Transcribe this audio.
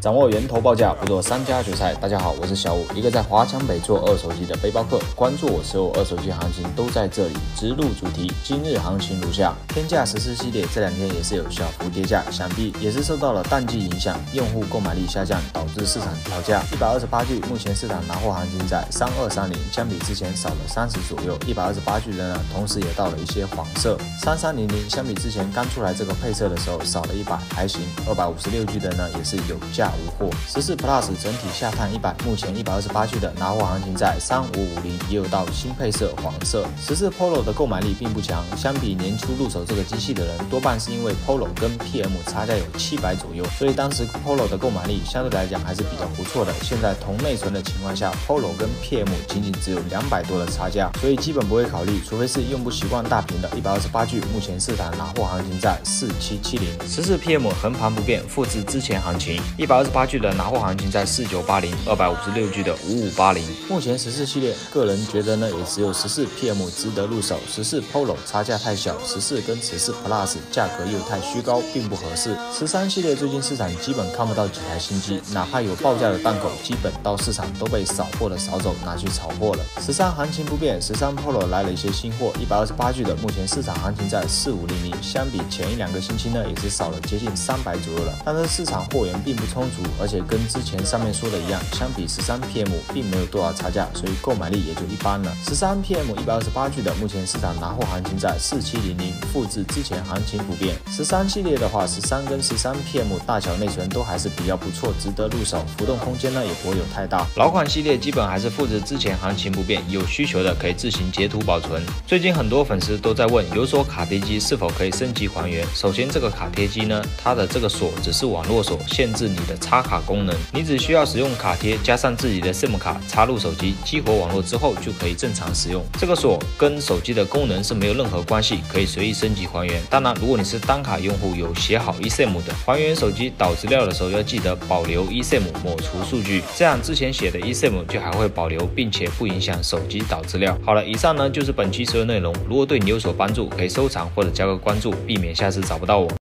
掌握源头报价，不做三家决赛。大家好，我是小武，一个在华强北做二手机的背包客。关注我所有二手机行情都在这里。直入主题，今日行情如下：天价14系列这两天也是有小幅跌价，想必也是受到了淡季影响，用户购买力下降，导致市场调价。128G 目前市场拿货行情在3230，相比之前少了30左右。128G 的呢，同时也到了一些黄色。3300相比之前刚出来这个配色的时候少了100，还行。256G 的呢也是有价无货。14 Plus 整体下探100，目前128G 的拿货行情在3550，也有到新配色黄色。14 Polo 的购买力并不强，相比年初入手这个机器的人，多半是因为 Polo 跟 PM 差价有700左右，所以当时 Polo 的购买力相对来讲还是比较不错的。现在同内存的情况下 ，Polo 跟 PM 仅仅只有200多的差价，所以基本不会考虑，除非是用不习惯大屏的。128G 目前市场拿货行情在4770。14 PM 横盘不变，复制之前行情。128G 的拿货行情在4980 ，256G 的5580。目前14系列，个人觉得呢，也只有14 PM 值得入手。14 Polo 差价太小，14跟14 Plus 价格又太虚高，并不合适。13系列最近市场基本看不到几台新机，哪怕有报价的档口，基本到市场都被扫货的扫走，拿去炒货了。13行情不变，13 Polo 来了一些新货。128G 的目前市场行情在4500，相比前一两个星期呢，也是少了接近300左右了。但是市场货源并不充足，而且跟之前上面说的一样，相比13 PM 并没有多少差价，所以购买力也就一般了。13 PM 128G 的目前市场拿货行情在4700，复制之前行情不变。13系列的话，13跟13 PM 大小内存都还是比较不错，值得入手，浮动空间呢也不会有太大。老款系列基本还是复制之前行情不变，有需求的可以自行截图保存。最近很多粉丝都在问，有锁卡贴机是否可以升级还原？首先，这个卡贴机呢，它的这个锁只是网络锁，限制你的插卡功能。你只需要使用卡贴加上自己的 SIM 卡插入手机，激活网络之后就可以正常使用。这个锁跟手机的功能是没有任何关系，可以随意升级还原。当然，如果你是单卡用户，有写好 eSIM 的，还原手机导资料的时候要记得保留 eSIM 抹除数据，这样之前写的 eSIM 就还会保留，并且不影响手机导资料。好了，以上呢就是本期所有内容。如果对你有所帮助，可以收藏或者加个关注，避免下次找不到我。